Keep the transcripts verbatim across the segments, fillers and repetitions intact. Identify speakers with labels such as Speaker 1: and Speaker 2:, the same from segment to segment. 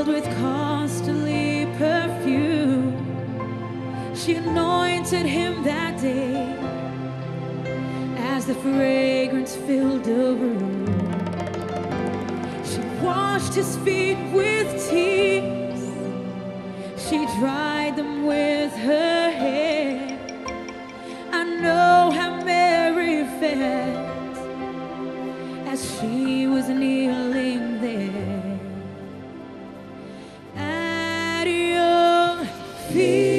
Speaker 1: filled with costly perfume. She anointed him that day as the fragrance filled the room. She washed his feet with tears. She dried them with her hair. I know how Mary felt as she was kneeling there at your feet.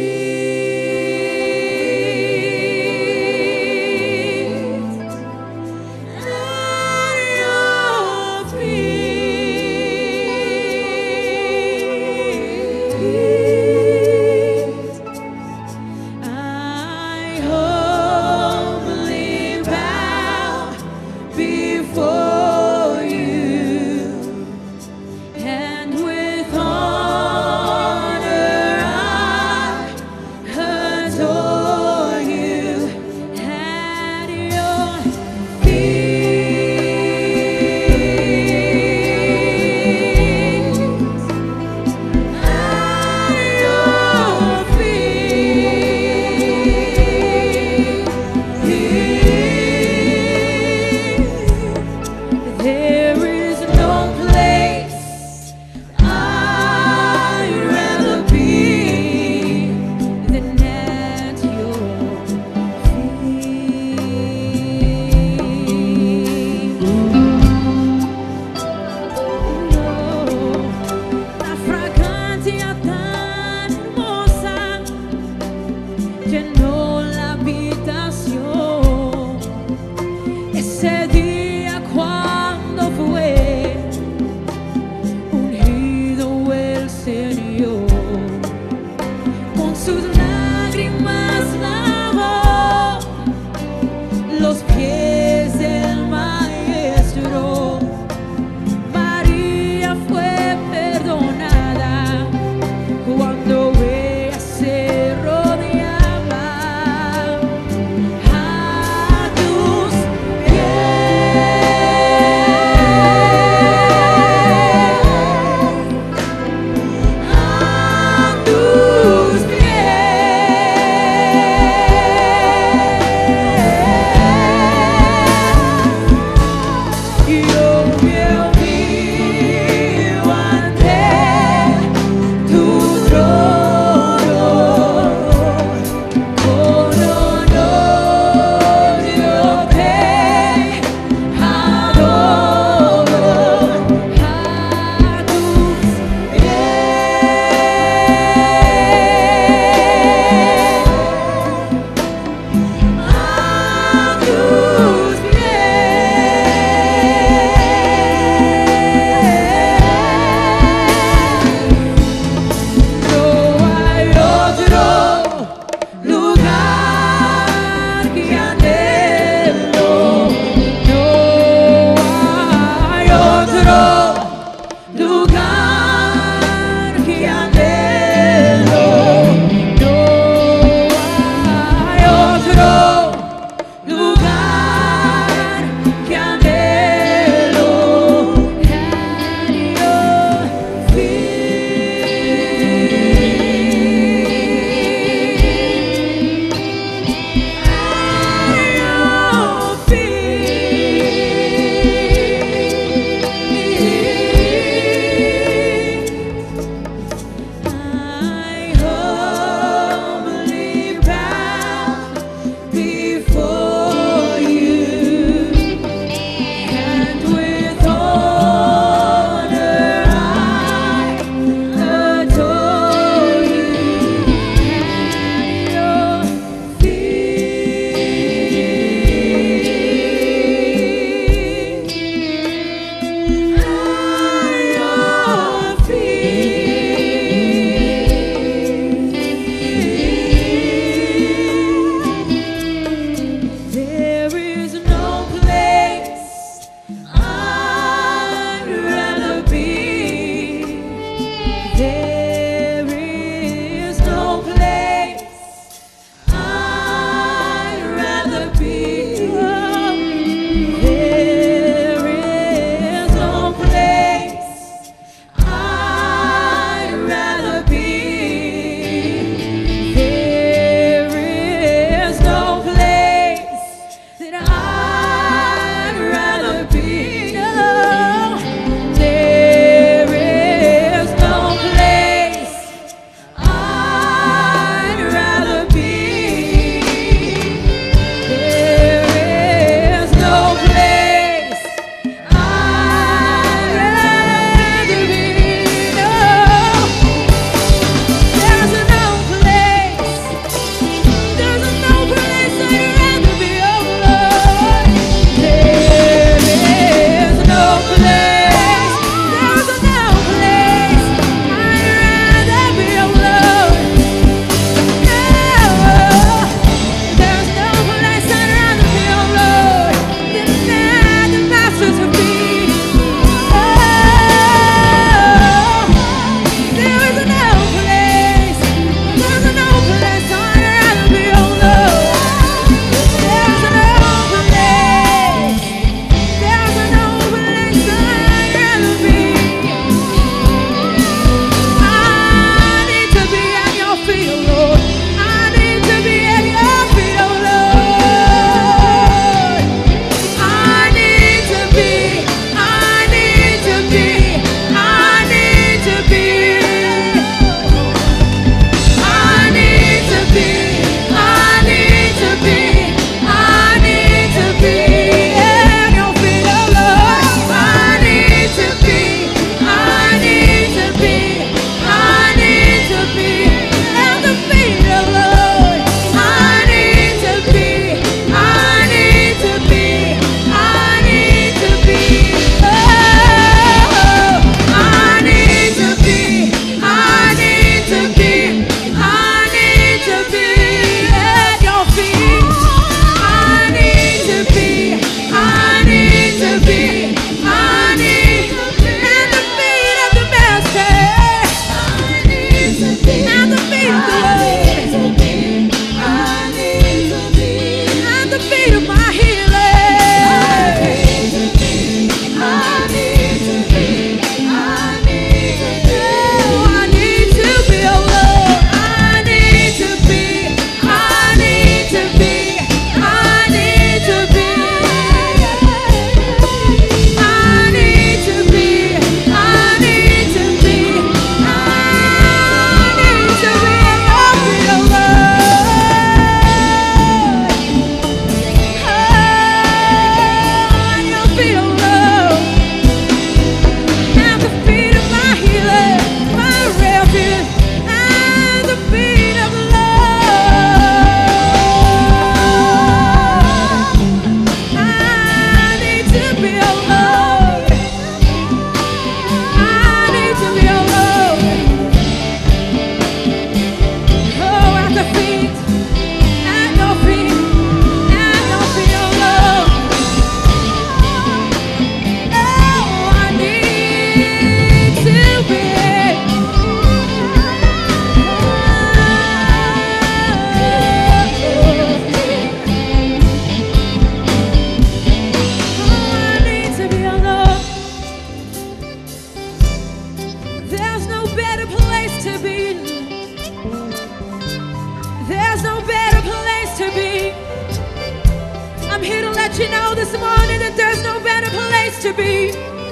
Speaker 1: to be. I'm here to let you know this morning that there's no better place to be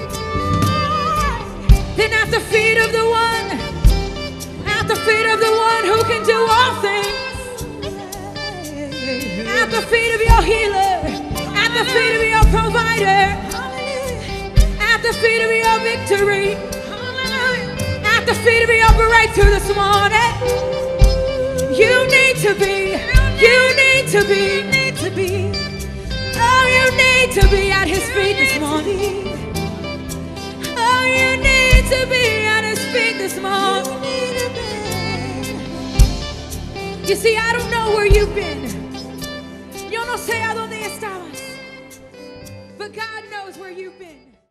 Speaker 1: than at the feet of the one, at the feet of the one who can do all things. At the feet of your healer, at the feet of your provider, at the feet of your victory, at the feet of your breakthrough this morning. You need to be, you need to be, need to be. Oh, you need to be at his feet this morning. Oh, you need to be at his feet this morning. You see, I don't know where you've been. Yo no sé a dónde estabas. But God knows where you've been.